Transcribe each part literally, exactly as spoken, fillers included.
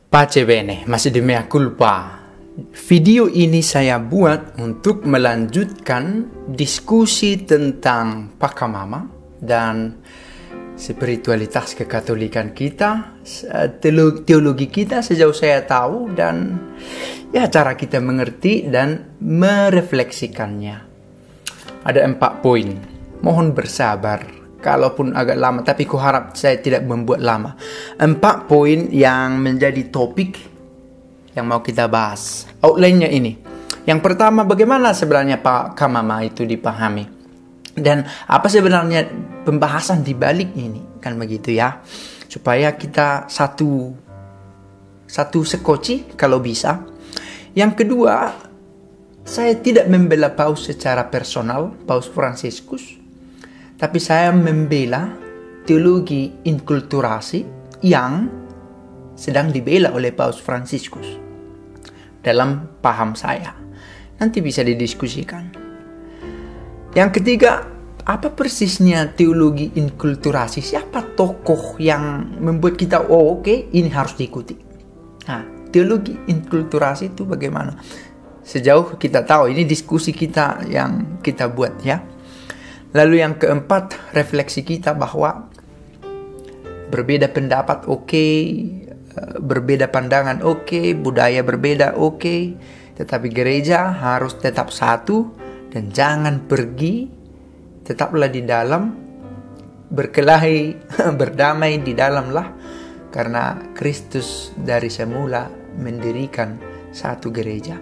Pace bene, masih di mea culpa. Video ini saya buat untuk melanjutkan diskusi tentang Pachamama dan spiritualitas kekatolikan kita, teologi kita sejauh saya tahu, dan ya cara kita mengerti dan merefleksikannya. Ada empat poin. Mohon bersabar. Kalaupun agak lama, tapi ku harap saya tidak membuat lama. Empat poin yang menjadi topik yang mau kita bahas. Outline-nya ini. Yang pertama, bagaimana sebenarnya Pachamama itu dipahami? Dan apa sebenarnya pembahasan di balik ini? Kan begitu ya. Supaya kita satu satu sekoci kalau bisa. Yang kedua, saya tidak membela Paus secara personal, Paus Fransiskus. Tapi saya membela teologi inkulturasi yang sedang dibela oleh Paus Fransiskus dalam paham saya. Nanti bisa didiskusikan. Yang ketiga, apa persisnya teologi inkulturasi? Siapa tokoh yang membuat kita, oh oke, okay, ini harus diikuti. Nah, teologi inkulturasi itu bagaimana? Sejauh kita tahu, ini diskusi kita yang kita buat ya. Lalu yang keempat, refleksi kita bahwa berbeda pendapat oke, okay, berbeda pandangan oke, okay, budaya berbeda oke, okay, tetapi gereja harus tetap satu dan jangan pergi, tetaplah di dalam, berkelahi, berdamai di dalamlah, karena Kristus dari semula mendirikan satu gereja.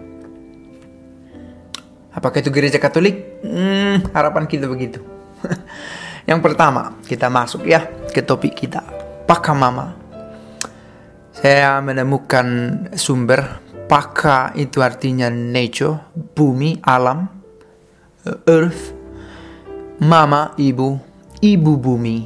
Apakah itu gereja Katolik? Hmm, harapan kita begitu. Yang pertama, kita masuk ya ke topik kita. Pachamama. Saya menemukan sumber. Paca itu artinya nature, bumi, alam, earth. Mama, ibu, ibu bumi.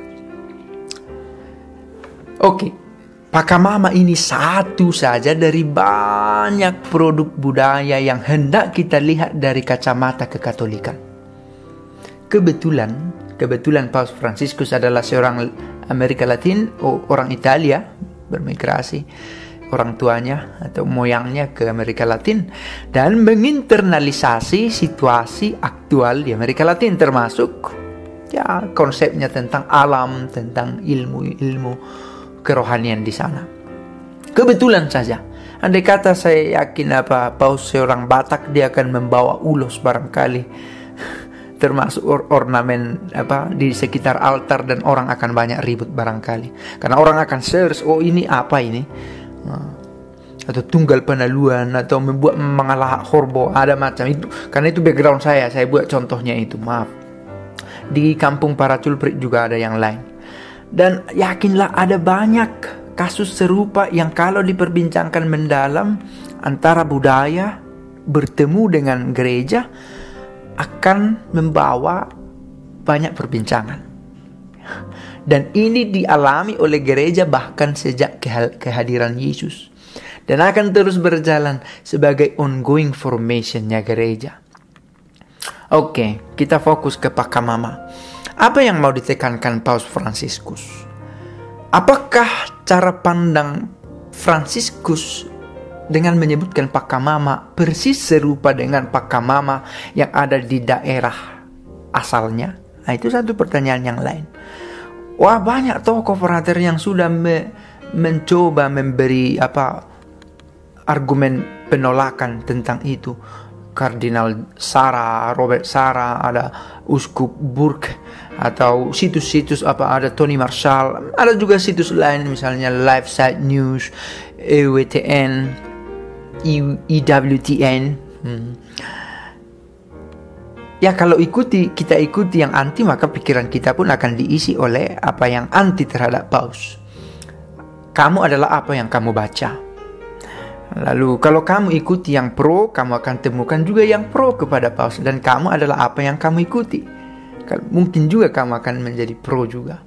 Oke. Okay. Pachamama ini satu saja dari banyak produk budaya yang hendak kita lihat dari kacamata kekatolikan. Kebetulan, kebetulan Paus Fransiskus adalah seorang Amerika Latin, orang Italia, bermigrasi, orang tuanya atau moyangnya ke Amerika Latin, dan menginternalisasi situasi aktual di Amerika Latin, termasuk ya konsepnya tentang alam, tentang ilmu-ilmu kerohanian di sana. Kebetulan saja, andai kata saya yakin apa Paus seorang Batak, dia akan membawa ulos barangkali, termasuk or ornamen apa di sekitar altar, dan orang akan banyak ribut barangkali, karena orang akan search, oh ini apa ini, atau tunggal penaluan, atau membuat mengalah horbo, ada macam itu. Karena itu background saya, saya buat contohnya itu. Maaf, di kampung para culprit juga ada yang lain. Dan yakinlah ada banyak kasus serupa yang kalau diperbincangkan mendalam antara budaya bertemu dengan gereja akan membawa banyak perbincangan. Dan ini dialami oleh gereja bahkan sejak kehadiran Yesus. Dan akan terus berjalan sebagai ongoing formationnya gereja. Oke, kita fokus ke Pachamama. Apa yang mau ditekankan Paus Fransiskus? Apakah cara pandang Fransiskus dengan menyebutkan Pachamama persis serupa dengan Pachamama yang ada di daerah asalnya? Nah, itu satu pertanyaan yang lain. Wah, banyak tokoh frater yang sudah me mencoba memberi apa argumen penolakan tentang itu. Kardinal Sarah, Robert Sarah, ada Uskup Burke, atau situs-situs apa, ada Tony Marshall, ada juga situs lain misalnya LifeSite News, E W T N, E W T N. Hmm. Ya kalau ikuti, kita ikuti yang anti, maka pikiran kita pun akan diisi oleh apa yang anti terhadap Paus. Kamu adalah apa yang kamu baca. Lalu kalau kamu ikuti yang pro, kamu akan temukan juga yang pro kepada Paus, dan kamu adalah apa yang kamu ikuti. Mungkin juga kamu akan menjadi pro juga.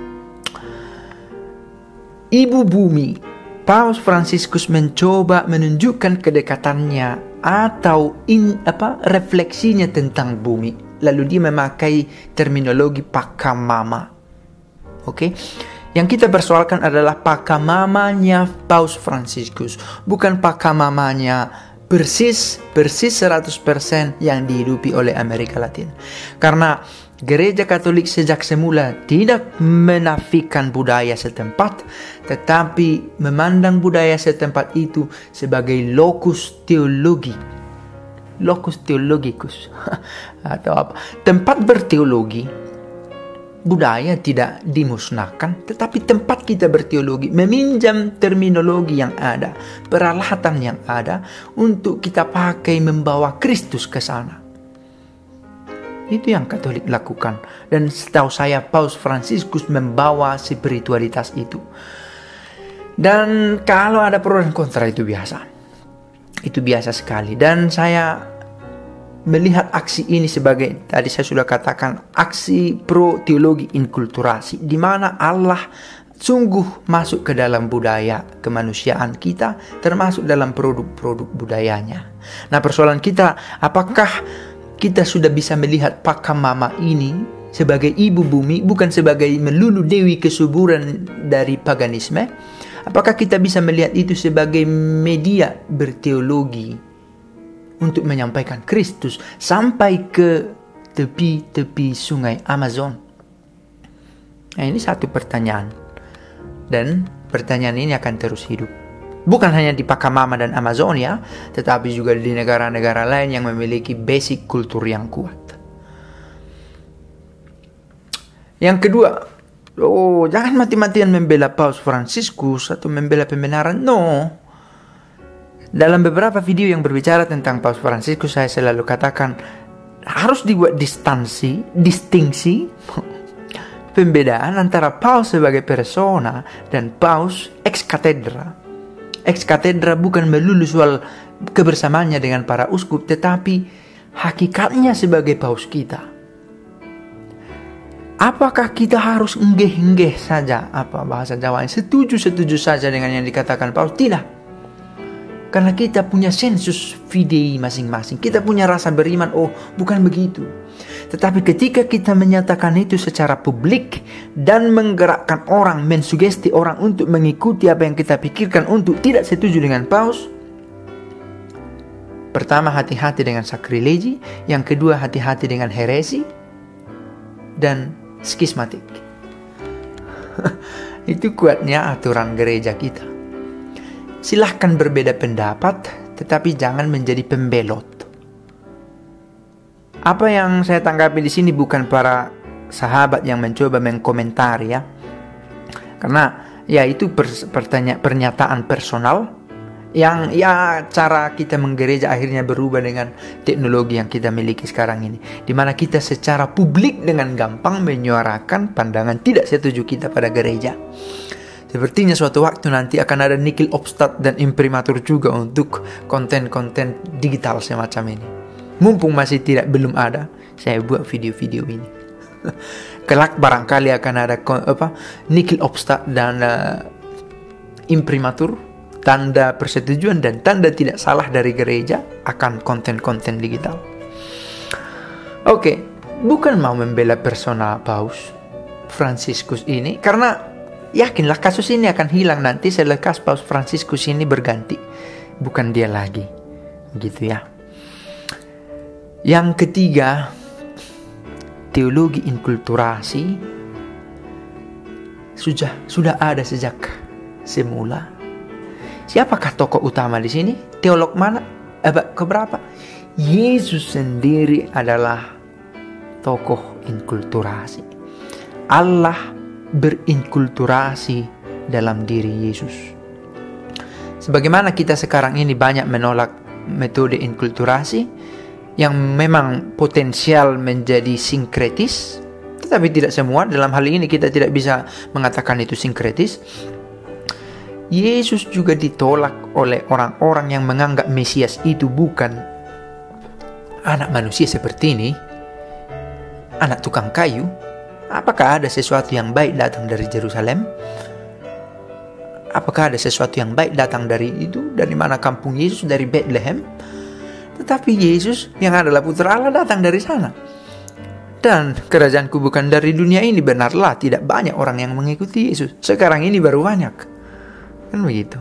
Ibu bumi. Paus Fransiskus mencoba menunjukkan kedekatannya atau in, apa, refleksinya tentang bumi. Lalu dia memakai terminologi Pachamama. Oke. Okay? Yang kita persoalkan adalah pakamamanya Paus Fransiskus, bukan pakamamanya persis persis seratus persen yang dihidupi oleh Amerika Latin. Karena Gereja Katolik sejak semula tidak menafikan budaya setempat, tetapi memandang budaya setempat itu sebagai locus teologi. Locus theologicus atau apa? Tempat berteologi. Budaya tidak dimusnahkan, tetapi tempat kita berteologi, meminjam terminologi yang ada, peralatan yang ada, untuk kita pakai membawa Kristus ke sana. Itu yang Katolik lakukan. Dan setahu saya Paus Fransiskus membawa spiritualitas itu. Dan kalau ada pro dan kontra itu biasa. Itu biasa sekali. Dan saya melihat aksi ini sebagai, tadi saya sudah katakan, aksi pro teologi inkulturasi, di mana Allah sungguh masuk ke dalam budaya kemanusiaan kita, termasuk dalam produk-produk budayanya. Nah, persoalan kita, apakah kita sudah bisa melihat Pakamama ini sebagai ibu bumi, bukan sebagai melulu dewi kesuburan dari paganisme? Apakah kita bisa melihat itu sebagai media berteologi untuk menyampaikan Kristus sampai ke tepi-tepi sungai Amazon? Nah, ini satu pertanyaan. Dan pertanyaan ini akan terus hidup. Bukan hanya di Pakamama dan Amazonia, tetapi juga di negara-negara lain yang memiliki basic kultur yang kuat. Yang kedua, oh, jangan mati-matian membela Paus Fransiskus atau membela pembenaran. No. Dalam beberapa video yang berbicara tentang Paus Fransiskus, saya selalu katakan harus dibuat distansi, distingsi, pembedaan antara Paus sebagai persona dan Paus ex cathedra. Ex cathedra bukan melulu soal kebersamaannya dengan para uskup, tetapi hakikatnya sebagai Paus kita. Apakah kita harus enggeh-enggeh saja, apa bahasa Jawa, setuju-setuju saja dengan yang dikatakan Paus? Tidak. Karena kita punya sensus fidei masing-masing. Kita punya rasa beriman, oh bukan begitu. Tetapi ketika kita menyatakan itu secara publik dan menggerakkan orang, mensugesti orang untuk mengikuti apa yang kita pikirkan untuk tidak setuju dengan Paus. Pertama, hati-hati dengan sakrilegi. Yang kedua, hati-hati dengan heresi. Dan skismatik. Itu kuatnya aturan gereja kita. Silahkan berbeda pendapat, tetapi jangan menjadi pembelot. Apa yang saya tanggapi di sini bukan para sahabat yang mencoba mengkomentari ya, karena ya itu pertanya- pernyataan personal yang ya cara kita menggereja akhirnya berubah dengan teknologi yang kita miliki sekarang ini, di mana kita secara publik dengan gampang menyuarakan pandangan tidak setuju kita pada gereja. Sepertinya suatu waktu nanti akan ada Nikil Obstat dan imprimatur juga untuk konten-konten digital semacam ini. Mumpung masih tidak belum ada, saya buat video-video ini. Kelak barangkali akan ada apa Nikil Obstat dan uh, imprimatur, tanda persetujuan dan tanda tidak salah dari gereja akan konten-konten digital. Oke, bukan mau membela persona Paus Fransiskus ini, karena yakinlah kasus ini akan hilang nanti selepas Paus Fransiskus ini berganti. Bukan dia lagi. Gitu ya. Yang ketiga, teologi inkulturasi sudah sudah ada sejak semula. Siapakah tokoh utama di sini? Teolog mana? Eh, keberapa? Yesus sendiri adalah tokoh inkulturasi. Allah berinkulturasi dalam diri Yesus. Sebagaimana kita sekarang ini banyak menolak metode inkulturasi yang memang potensial menjadi sinkretis, tetapi tidak semua. Dalam hal ini kita tidak bisa mengatakan itu sinkretis. Yesus juga ditolak oleh orang-orang yang menganggap Mesias itu bukan anak manusia seperti ini, anak tukang kayu. Apakah ada sesuatu yang baik datang dari Yerusalem? Apakah ada sesuatu yang baik datang dari itu? Dari mana kampung Yesus? Dari Bethlehem? Tetapi Yesus yang adalah putra Allah datang dari sana. Dan kerajaanku bukan dari dunia ini. Benarlah tidak banyak orang yang mengikuti Yesus. Sekarang ini baru banyak. Kan begitu.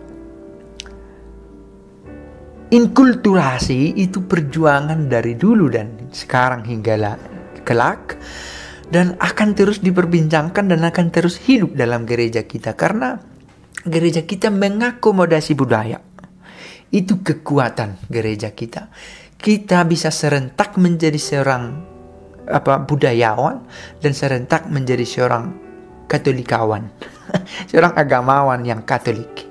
Inkulturasi itu perjuangan dari dulu dan sekarang hingga kelak. Dan akan terus diperbincangkan dan akan terus hidup dalam gereja kita. Karena gereja kita mengakomodasi budaya. Itu kekuatan gereja kita. Kita bisa serentak menjadi seorang apa budayawan dan serentak menjadi seorang katolikawan. Seorang agamawan yang Katolik.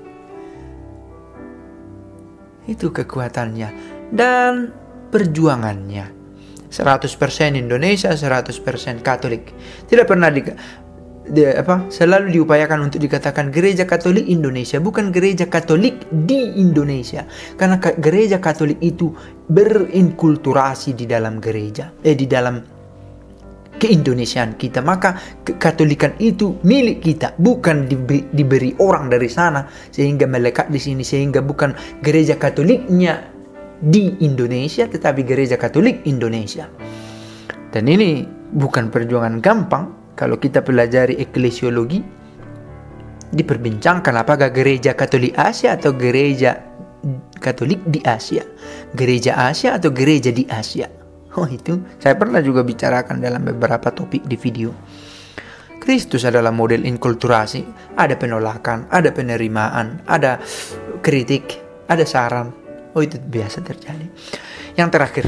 Itu kekuatannya dan perjuangannya. seratus persen Indonesia, seratus persen Katolik. Tidak pernah di, di apa selalu diupayakan untuk dikatakan gereja Katolik Indonesia, bukan gereja Katolik di Indonesia. Karena gereja Katolik itu berinkulturasi di dalam gereja, eh di dalam keindonesiaan kita. Maka kekatolikan itu milik kita, bukan diberi, diberi orang dari sana sehingga melekat di sini, sehingga bukan gereja Katoliknya di Indonesia tetapi gereja Katolik Indonesia. Dan ini bukan perjuangan gampang. Kalau kita pelajari eklesiologi, diperbincangkan apakah gereja Katolik Asia atau gereja Katolik di Asia, gereja Asia atau gereja di Asia. Oh, itu saya pernah juga bicarakan dalam beberapa topik di video. Kristus adalah model inkulturasi. Ada penolakan, ada penerimaan, ada kritik, ada saran. Oh, itu biasa terjadi. Yang terakhir,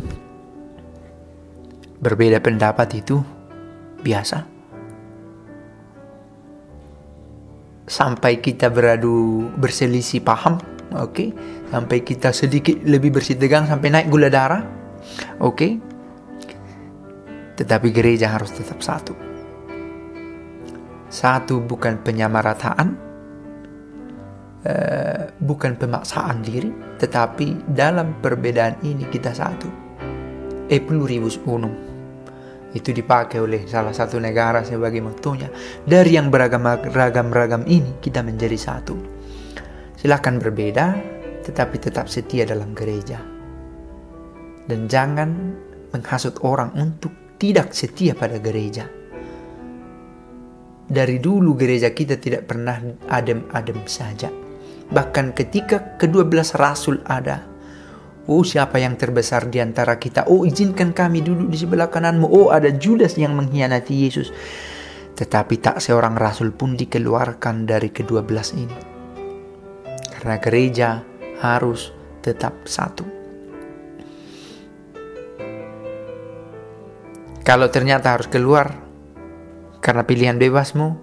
berbeda pendapat itu biasa. Sampai kita beradu berselisih paham, oke. Okay? Sampai kita sedikit lebih bersih tegang, sampai naik gula darah. Oke, okay. Tetapi gereja harus tetap satu. Satu bukan penyamarataan, uh, bukan pemaksaan diri, tetapi dalam perbedaan ini kita satu. E pluribus unum. Itu dipakai oleh salah satu negara sebagai mottonya. Dari yang beragam-ragam ini kita menjadi satu. Silakan berbeda, tetapi tetap setia dalam gereja. Dan jangan menghasut orang untuk tidak setia pada gereja. Dari dulu gereja kita tidak pernah adem-adem saja. Bahkan ketika kedua belas rasul ada, oh siapa yang terbesar di antara kita? Oh izinkan kami duduk di sebelah kananmu. Oh ada Judas yang mengkhianati Yesus. Tetapi tak seorang rasul pun dikeluarkan dari kedua belas ini. Karena gereja harus tetap satu. Kalau ternyata harus keluar karena pilihan bebasmu,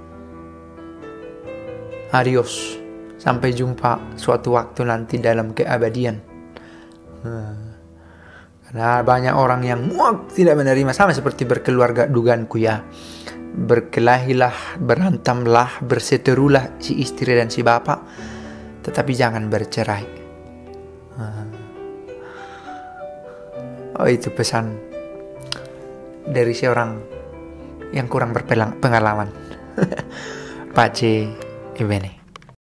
adios. Sampai jumpa suatu waktu nanti dalam keabadian. Karena banyak orang yang muak tidak menerima, sama seperti berkeluarga dugaanku ya. Berkelahilah, berantamlah, berseterulah si istri dan si bapak, tetapi jangan bercerai. Oh, itu pesan dari seorang yang kurang berpengalaman. Pace e bene.